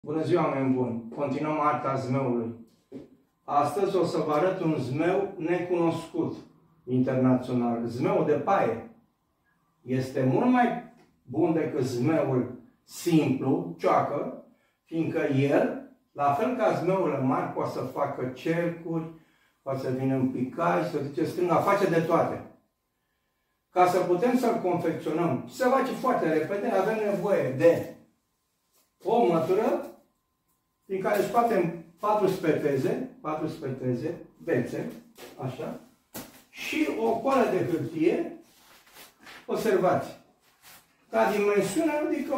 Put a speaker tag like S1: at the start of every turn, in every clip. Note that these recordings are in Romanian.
S1: Bună ziua, oameni buni! Continuăm arta zmeului. Astăzi o să vă arăt un zmeu necunoscut internațional. Zmeul de paie. Este mult mai bun decât zmeul simplu, cioacă, fiindcă el, la fel ca zmeurile mari, poate să facă cercuri, poate să vină în picaj, să duce stânga, face de toate. Ca să putem să-l confecționăm și să face foarte repede, avem nevoie de o mătură din care scoatem 4 speteze, bețe, așa, și o coală de hârtie, observați, ca dimensiune, adică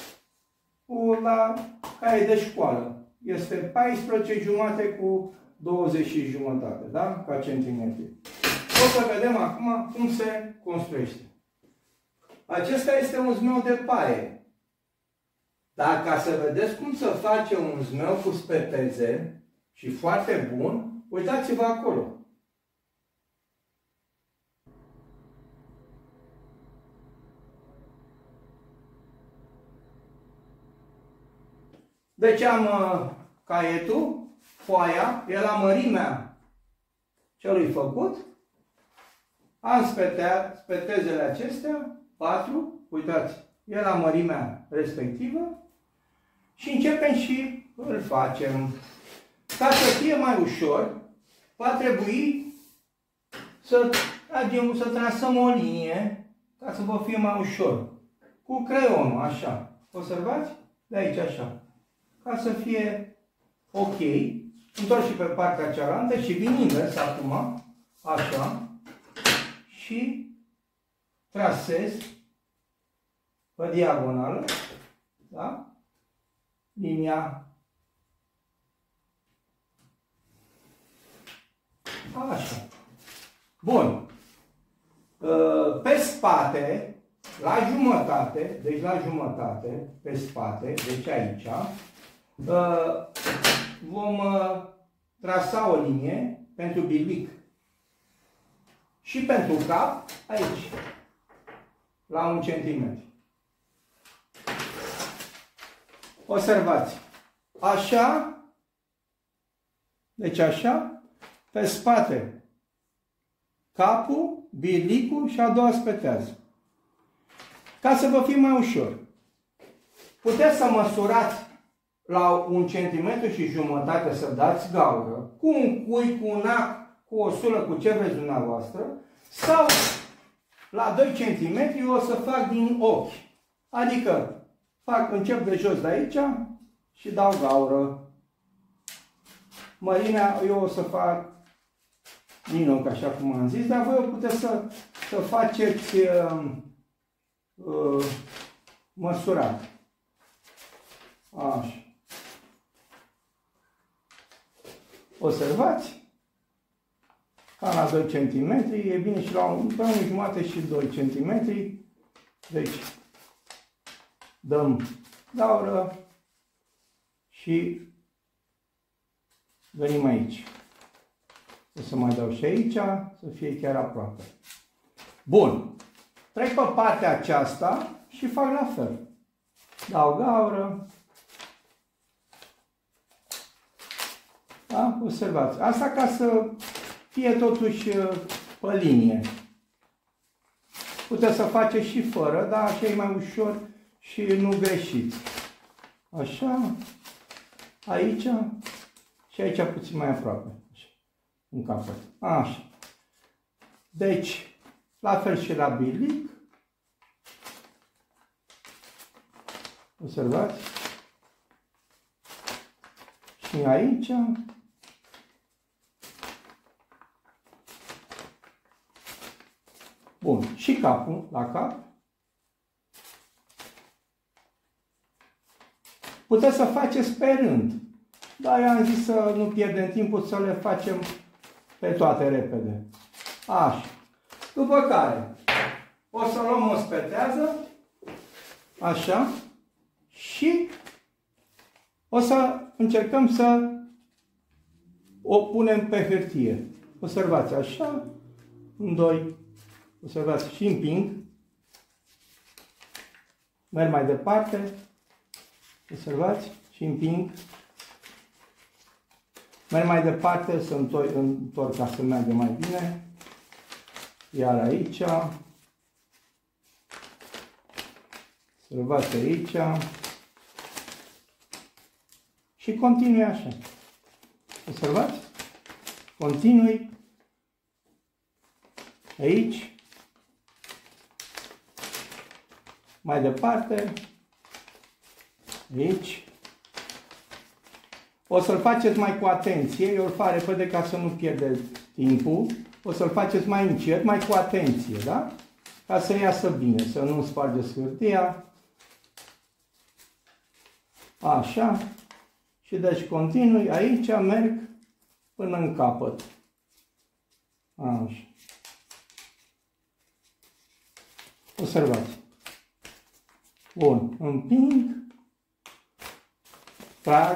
S1: la caie de școală. Este 14 jumate cu 20 și jumătate, da? Ca centimetri. O să vedem acum cum se construiește. Acesta este un zmeu de paie. Dar ca să vedeți cum să face un zmeu cu speteze și foarte bun, uitați-vă acolo. Deci am caietul, foaia, e la mărimea celui făcut. Am spetezele acestea, 4, uitați, e la mărimea respectivă. Și începem și îl facem. Ca să fie mai ușor, va trebui să trasăm o linie, ca să vă fie mai ușor. Cu creionul, așa. Observați? De aici, așa. Ca să fie ok. Întorc și pe partea cealaltă și vin invers acum, așa. Și trasez pe diagonală, da? Linia așa. Bun. Pe spate, la jumătate, deci la jumătate, pe spate, deci aici, vom trasa o linie pentru bilic și pentru cap, aici, la 1 cm. Observați. Așa, deci așa, pe spate, capul, bilicul și a doua spetează. Ca să vă fie mai ușor. Puteți să măsurați la 1 cm și jumătate să dați gaură, cu un cui, cu un ac, cu o sulă, cu ce vreți dumneavoastră, sau la 2 cm o să fac din ochi. Adică încep de jos de aici și dau gaură. Mărimea eu o să fac din ochi, așa cum am zis, dar voi puteți să faceți măsurat. Așa. Observați? Ca la 2 cm, e bine și la 1 jumate și 2 cm. Deci, dăm gaură și venim aici. O să mai dau și aici, să fie chiar aproape. Bun. Trec pe partea aceasta și fac la fel. Dau gaură. Da? Observați. Asta ca să fie totuși pe linie. Puteți să faceți și fără, dar așa e mai ușor și nu greșiți. Așa, aici și aici puțin mai aproape. Așa, în capăt. Așa. Deci, la fel și la bilic. Observați? Și aici. Bun. Și capul, la cap. Puteți să faceți pe rând. Dar eu am zis să nu pierdem timpul, să le facem pe toate repede. Așa. După care o să luăm o spetează. Așa. Și o să încercăm să o punem pe hârtie. Observați așa. În 2. Observați și împing. Merg mai departe. Observați? Și și împing. Merg mai departe, să întorc ca să meargă mai bine. Iar aici. Observați aici. Și continui așa. Observați? Continui. Aici. Mai departe. Aici. O să-l faceți mai cu atenție. Eu îl fac repede ca să nu pierdeți timpul. O să-l faceți mai încet, mai cu atenție, da? Ca să iasă bine, să nu spargeți hârtia. Așa. Și deci continui. Aici merg până în capăt. Așa. Observați. Bun. Împing. Trag.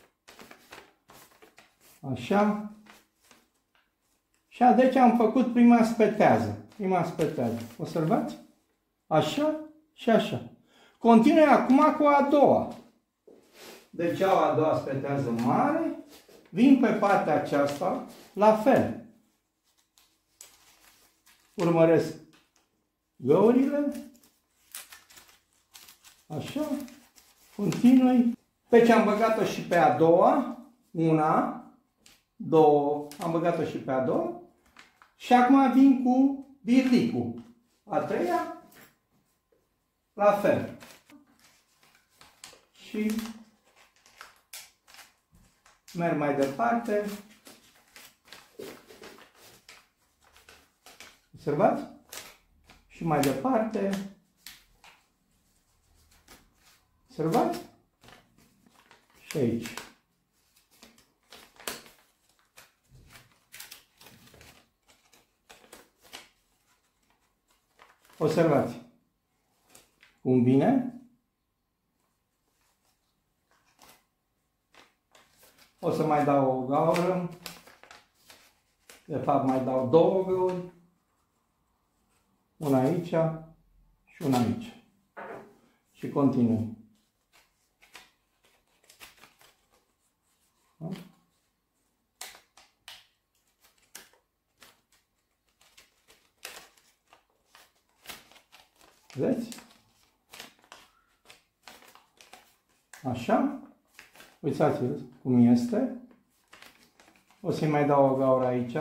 S1: Așa. Și deci am făcut prima spetează. Prima spetează. Observați? Așa și așa. Continui acum cu a doua. Deci au a doua spetează mare. Vin pe partea aceasta la fel. Urmăresc găurile. Așa. Continui. Deci am băgat-o și pe a doua. Una, două. Am băgat-o și pe a doua. Și acum vin cu birlicul. A treia. La fel. Și merg mai departe. Observați? Și mai departe. Observați? Și aici. Observați. Cum vine? O să mai dau o gaură. De fapt mai dau două găuri. Una aici și una aici. Și continui. Da? Vedeți? Așa. Uitați-vă cum este. O să-i mai dau o gaură aici.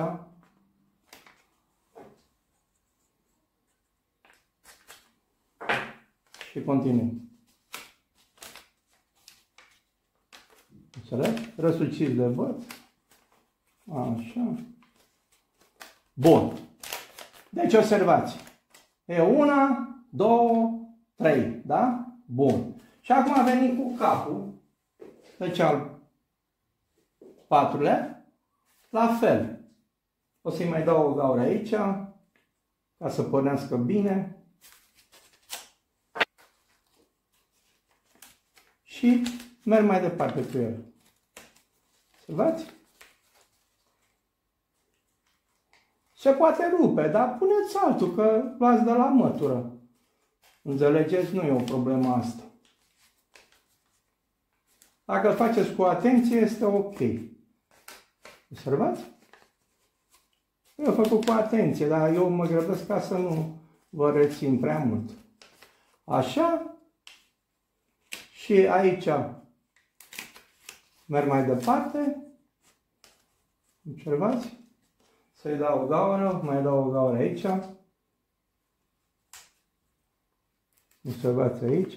S1: Și continui. Înțeleg? Răsuciți de băț. Așa. Bun. Deci observați. E una, două, trei. Da? Bun. Și acum venim cu capul. Deci al patrulea. La fel. O să-i mai dau o gaură aici. Ca să pornească bine. Și merg mai departe cu el. Observați? Se poate rupe, dar puneți altul, că luați de la mătură. Înțelegeți? Nu e o problemă asta. Dacă îl faceți cu atenție, este ok. Observați? Eu am făcut cu atenție, dar eu mă grăbesc ca să nu vă rețin prea mult. Așa. Și aici merg mai departe. Observați? Să-i dau o gaură, mai dau o gaură aici. Observați aici.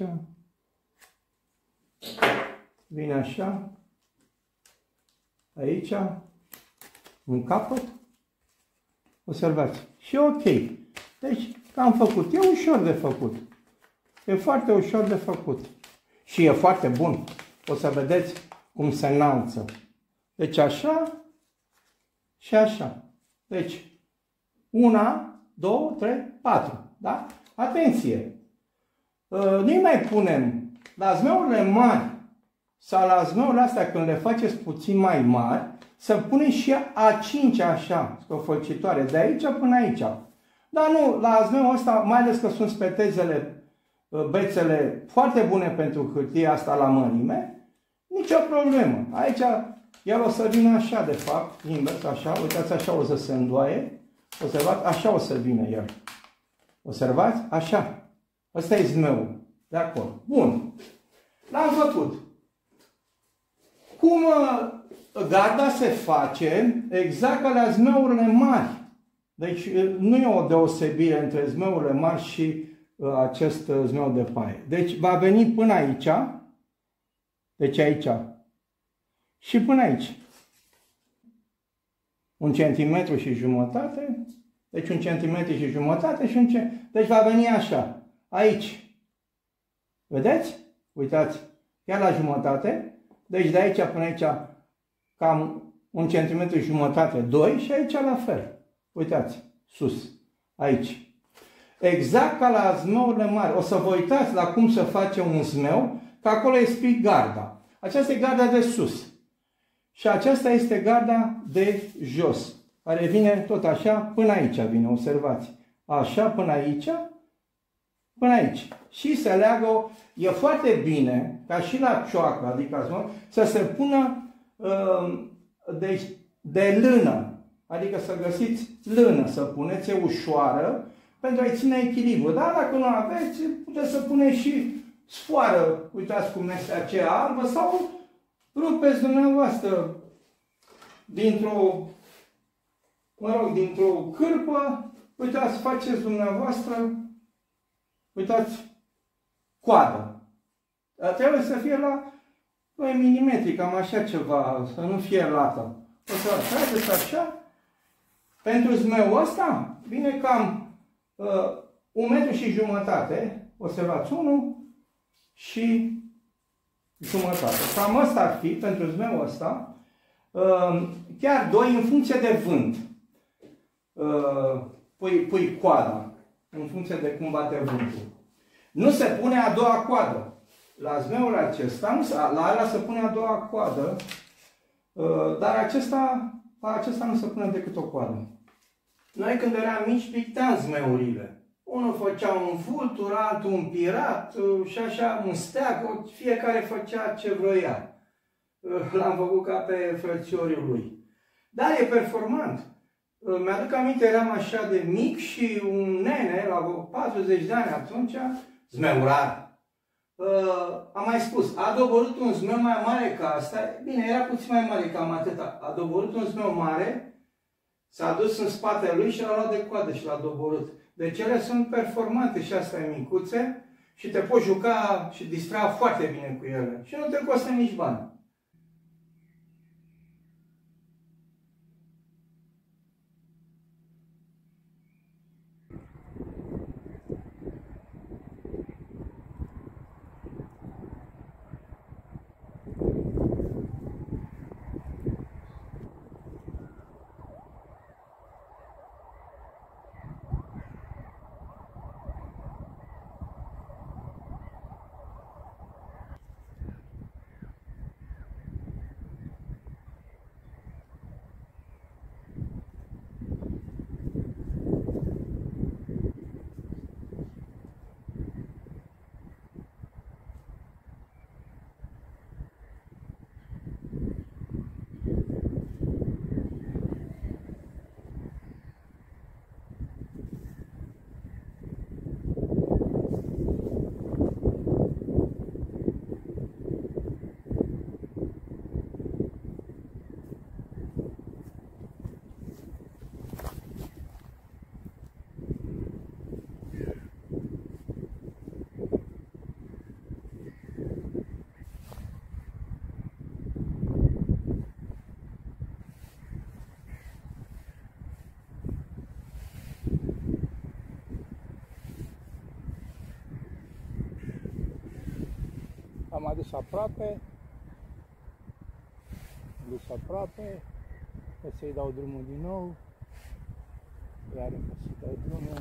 S1: Vine așa. Aici. În capăt. Observați. Și ok. Deci, am făcut. E ușor de făcut. E foarte ușor de făcut. Și e foarte bun. O să vedeți cum se înalță. Deci așa și așa. Deci, una, două, trei, patru. Da? Atenție! Nu mai punem la zmeurile mari sau la zmeurile astea când le faceți puțin mai mari, să puneți și a cincea așa, scofălcitoare, de aici până aici. Dar nu, la zmeul ăsta, mai ales că sunt spetezele, bețele foarte bune pentru hârtia asta la mărime, Nicio problemă. Aici el o să vină așa, de fapt, invers, așa, uitați, așa o să se îndoaie. Observați, așa o să vină el. Observați? Așa. Ăsta e zmeul. De acord. Bun. L-am făcut. Cum garda se face? Exact ca la zmeurile mari. Deci nu e o deosebire între zmeurile mari și acest zmeu de paie. Deci va veni până aici. Deci aici. Și până aici. 1,5 cm. Deci 1,5 cm și deci va veni așa. Aici. Vedeți? Uitați. Chiar la jumătate. Deci de aici până aici cam 1,5 cm, 2 și aici la fel. Uitați. Sus. Aici. Exact ca la zmeurile mari. O să vă uitați la cum se face un zmeu, că acolo e scris garda. Aceasta e garda de sus. Și aceasta este garda de jos, care vine tot așa până aici vine, observați. Așa până aici, până aici. Și se leagă, e foarte bine, ca și la cioacă, adică să se pună de lână. Adică să găsiți lână, să puneți, e ușoară, pentru a-i ține echilibru. Dar dacă nu aveți, puteți să puneți și sfoară, uitați cum este aceea albă, sau rupeți dumneavoastră dintr-o, dintr-o cârpă, uitați, faceți dumneavoastră, uitați, coadă. Dar trebuie să fie la 2 mm, cam așa ceva, să nu fie lată. O să faceți așa. Pentru zmeul ăsta vine cam 1,5 m, observați, 1 și jumătate. Cam asta ar fi pentru zmeul ăsta. Chiar 2 în funcție de vânt. Pui coada în funcție de cum bate vântul. Nu se pune a doua coadă. La zmeul acesta, la ala se pune a doua coadă, dar la acesta nu se pune decât o coadă. Noi când eram mici pictam zmeurile. Unul făcea un vultur, altul un pirat și așa un steag, fiecare făcea ce vroia. L-am făcut ca pe frățiorii lui. Dar e performant. Mi-aduc aminte, eram așa de mic și un nene, la 40 de ani atunci, zmeurar. Am mai spus, a doborât un zmeu mai mare ca asta. Bine, era puțin mai mare, cam atâta. A doborât un zmeu mare, s-a dus în spatele lui și l-a luat de coadă și l-a doborât. Deci ele sunt performante și astea micuțe și te poți juca și distra foarte bine cu ele. Și nu te costă nici bani. Am adus aproape, o să-i dau drumul din nou, iar o să-i dau drumul.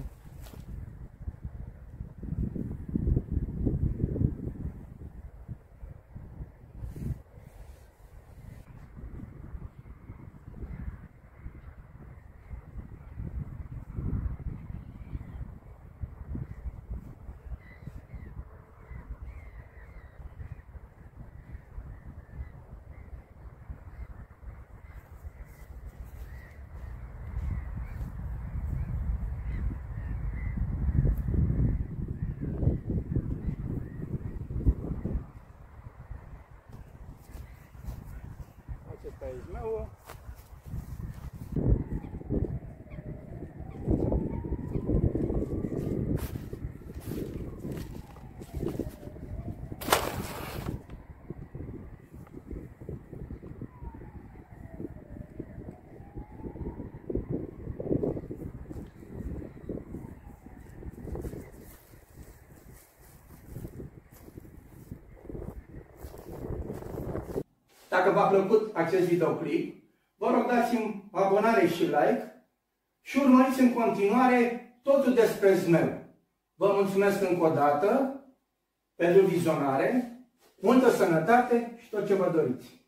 S1: Asta e zmeul. Dacă v-a plăcut acest videoclip, vă rog dați-mi abonare și like și urmăriți în continuare totul despre zmeu. Vă mulțumesc încă o dată pentru vizionare, multă sănătate și tot ce vă doriți!